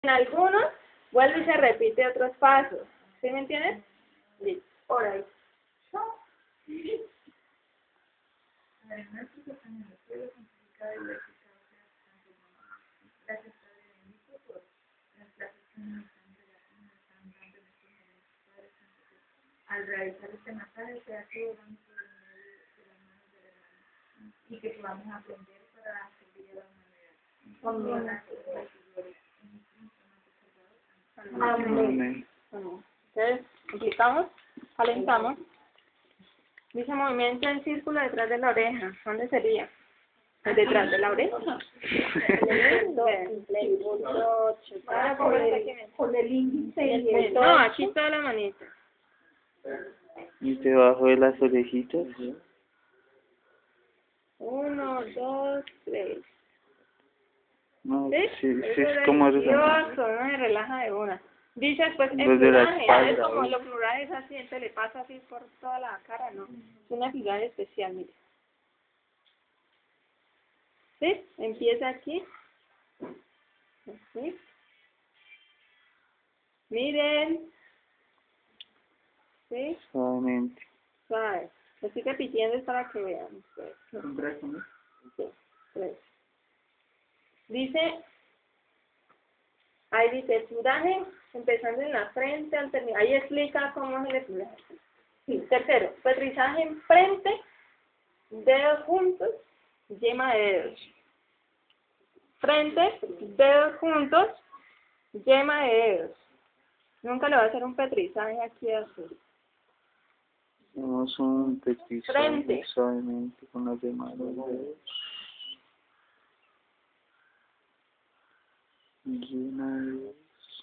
En algunos vuelve y se repite otros pasos. ¿Sí me entiendes? Listo. Por ahí. Al realizar este masaje se hace durante y que podamos aprender para servir a la humanidad. Amén. Entonces, empezamos, calentamos. Dice movimiento en círculo detrás de la oreja. ¿Dónde sería? ¿Detrás de la oreja? Con el índice y el No, aquí toda la manita. Y debajo de las orejitas. 1, 2, 3. No, ¿Sí? sí, sí, Eso es como delicioso, uno se relaja de una. Dice después el Los de la pluraje, espalda, es como ¿ves? los plurales así, entonces le pasa así por toda la cara, ¿no? Es una figura especial, mire. ¿Sí? Empieza aquí. Así. Miren. ¿Sí? Suavemente. Suave. Lo estoy repitiendo es para que vean ustedes. Sí, 3. Dice, ahí dice, pluraje, empezando en la frente, al terminar. Ahí explica cómo es el pluraje. Sí. Tercero, petrizaje en frente, dedos juntos, yema de dedos. Frente, dedos juntos, yema de dedos. Nunca le voy a hacer un petrizaje aquí así. Hacemos un petrizaje Frente. suavemente con las demás dedos. Llena de dedos.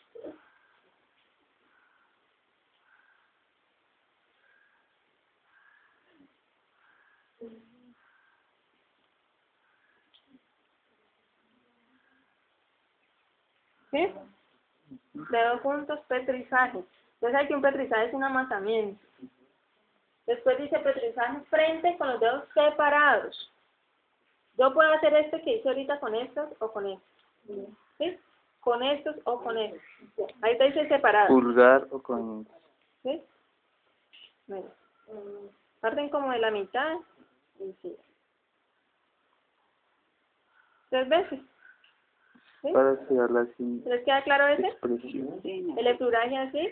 ¿Sí? Dedos juntos, petrizaje. Entonces aquí un petrizaje es un amasamiento. Después dice petrizaje frente con los dedos separados. Yo puedo hacer este que hice ahorita con estos o con estos. ¿Sí? Con estos o con estos. Ahí te dice separado. Pulgar o con... ¿Sí? Bueno. Parten como de la mitad y sí. 3 veces. ¿Sí? Para hacer así. ¿Les queda claro ese? Expresión. El efluraje así.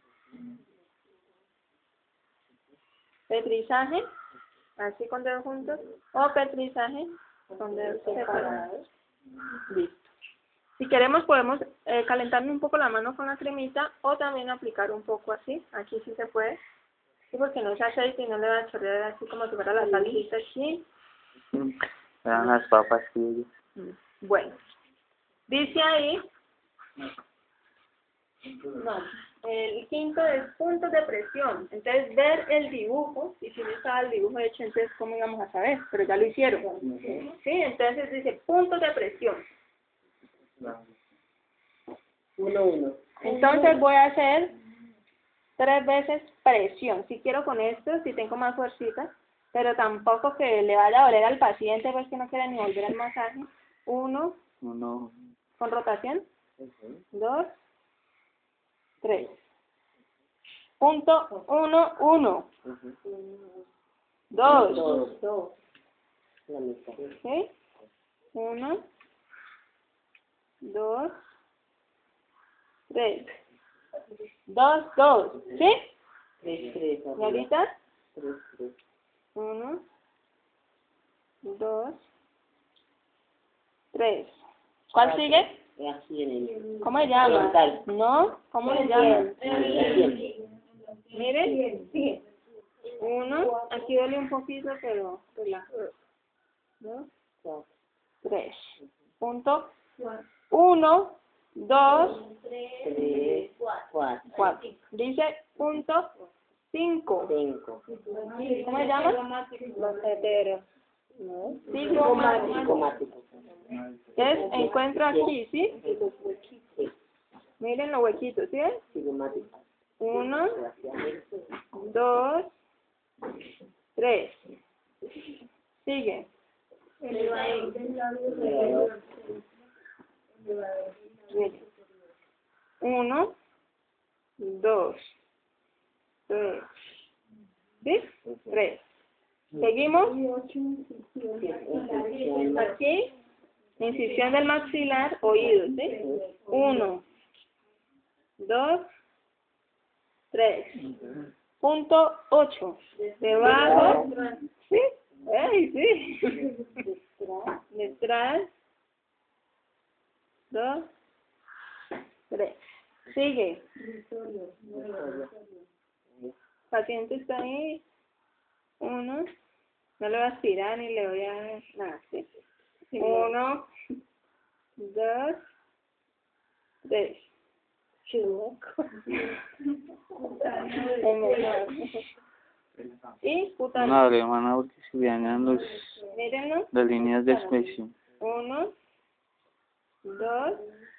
Petrizaje, así con dedos juntos. O petrizaje con dedos separados. Listo. Si queremos podemos calentarle un poco la mano con la cremita o también aplicar un poco así. Aquí sí se puede. Sí, porque no es aceite y no le va a chorrear así como si fuera la salsita aquí. Eran las papas que Bueno. Dice ahí, no, el quinto es puntos de presión. Entonces, ver el dibujo, y si no estaba el dibujo hecho, entonces, ¿cómo íbamos a saber? Pero ya lo hicieron. Sí, entonces dice puntos de presión. 1. Entonces, voy a hacer 3 veces presión. Si quiero con esto, si tengo más fuercita, pero tampoco que le vaya a doler al paciente, pues que no quiera ni volver al masaje. 1, con rotación. 2, 3. Punto 1, 1. 2. La mitad. ¿Sí? 1, 2, 3. 2, 2. ¿Sí? 3. ¿Y ahorita? 3. 1, 2, 3. ¿Cuál sigue? Así en el... ¿Cómo se llama? Frontal. ¿No? ¿Cómo se llama? Bien. Miren. 1. Aquí duele un poquito, pero relaja. 2, 3. Punto. 1, 2, 3, 4. 4. Dice punto 5. 5. ¿Cómo se llama? Cigomático. Psicomático. Entonces encuentro aquí, ¿sí? Miren los huequitos, ¿sí? Psicomático. 1, 2, 3. Sigue. Miren. 1, 2, 3. ¿Sí? 3. Seguimos. Aquí, incisión del maxilar, oídos, ¿sí? 1, 2, 3. Punto 8. Debajo. ¿Sí? ¡Ey, sí! Detrás. 2, 3. Sigue. Paciente está ahí. 1. No le voy a aspirar ni le voy a nada, ¿sí? 1, 2, 3. Y cutáneo. No hable, hermana, porque se dañan Mírenlo. las líneas de expresión. 1, 2,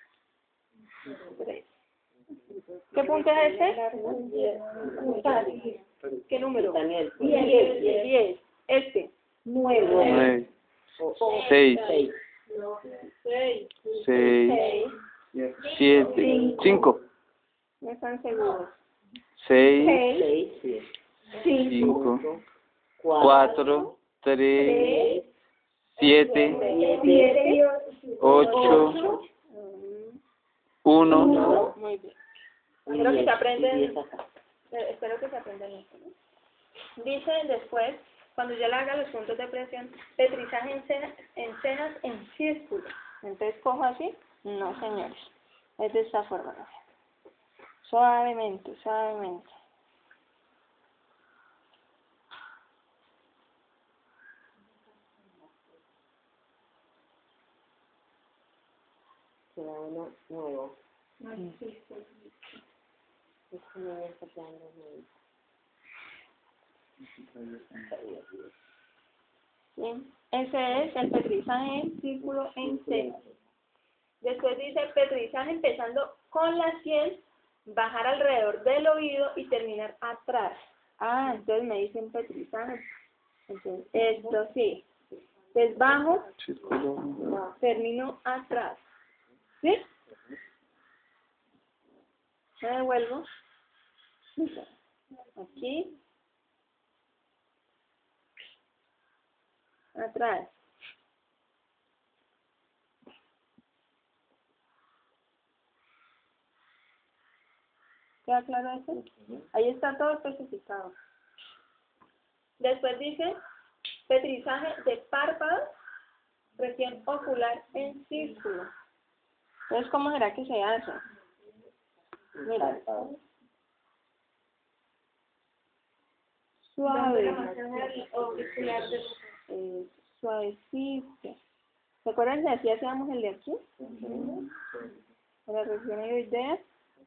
3. ¿Qué punto es ese? ¿Qué número? 10. Este. 9, 6, 6, 7, 5, No están seguros. 6, 5, 4, 3, 7, 8, 1. Muy bien. Espero que se aprenden. Espero que se aprendan esto, ¿no? Dice después, cuando yo le haga los puntos de presión, petrizaje en cejas en círculo. Entonces cojo así. No, señores. Es de esta forma. ¿No? Suavemente, suavemente. Será uno nuevo. Este niño está quedando nuevo. Bien. Ese es el petrizaje en círculo en cejas. Después dice petrizaje empezando con la sien, bajar alrededor del oído y terminar atrás. Ah, entonces me dicen petrizaje. Entonces, esto sí. Entonces bajo, termino atrás. ¿Sí? Me devuelvo. Aquí. Atrás. ¿Queda claro eso? Ahí está todo especificado. Después dice petrizaje de párpados, presión ocular en círculo. Entonces, ¿cómo será que se hace? Mira. Suave. Suavecito. ¿Se acuerdan de así hacíamos el de aquí? La región idoidea.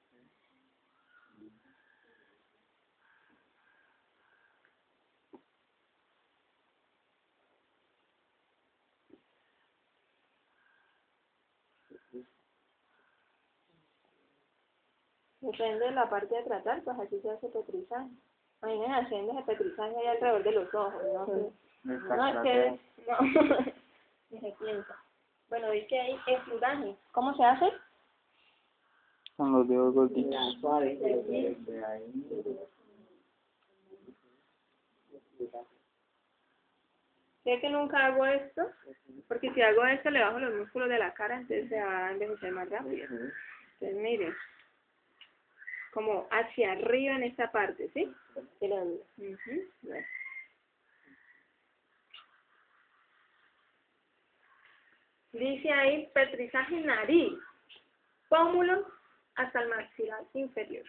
Depende de la parte de tratar, pues así se hace petrizaje. Imaginen haciendo ese petrizaje ahí alrededor de los ojos, ¿no? No, es que no. Ni se piensa. Bueno, dice ahí efludaje. ¿Cómo se hace? Con los dedos gorditos. Suave. Sé que nunca hago esto, porque si hago esto le bajo los músculos de la cara, entonces se va a envejecer más rápido. Entonces miren, como hacia arriba en esta parte, ¿sí? Bueno. Dice ahí petrizaje nariz, pómulo hasta el maxilar inferior.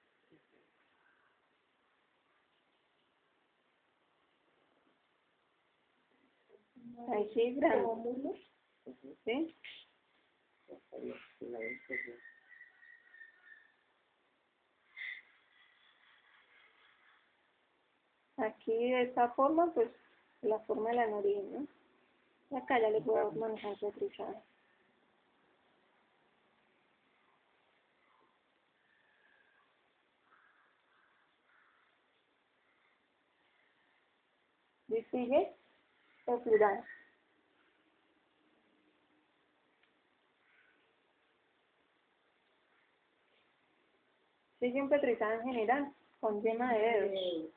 Ahí sí, grande. ¿Sí? Aquí de esta forma, pues, la forma de la nariz, ¿no? Y acá ya le puedo manejar petrizaje. Y sigue efludaje. Sigue un petrizaje general con yema de dedos.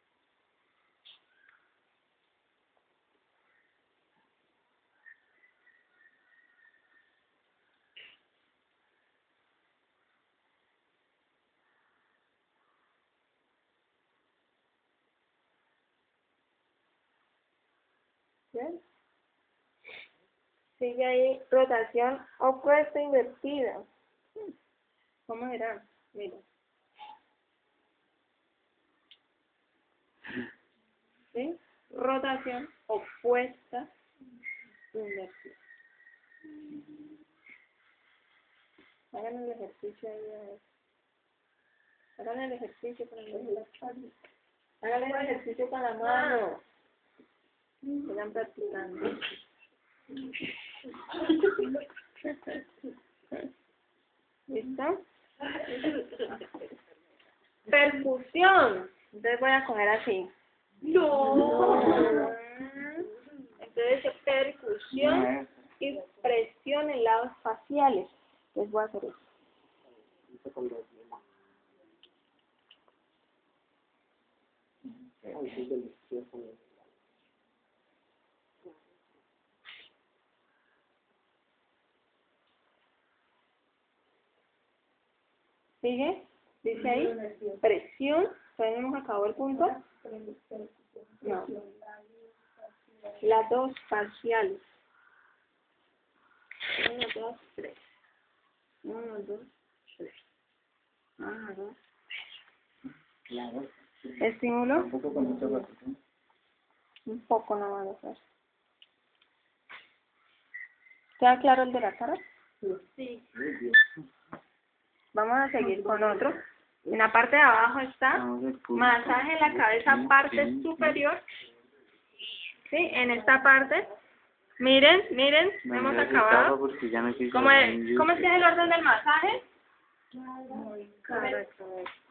¿Bien? Sigue ahí rotación opuesta invertida. ¿Cómo será? Mira. ¿Sí? Rotación opuesta invertida. Hagan el ejercicio ahí. A ver. Hagan el ejercicio con el Hagan el ejercicio con la mano. Sigan practicando. ¿Listo? Percusión. Entonces voy a coger así. No. Entonces percusión y presión en lados faciales. Les voy a hacer eso. ¿Sigue? Dice ahí, presión, todavía no hemos acabado el punto. No. Las dos faciales. 1, 2, 3. 1, 2, 3. 1, 2, 3. Estímulo. Un poco nada más. ¿Queda claro el de la cara? Sí. Vamos a seguir con otro. En la parte de abajo está masaje en la cabeza, parte superior. Sí, en esta parte. Miren, hemos acabado. ¿Cómo es que es el orden del masaje? Correcto.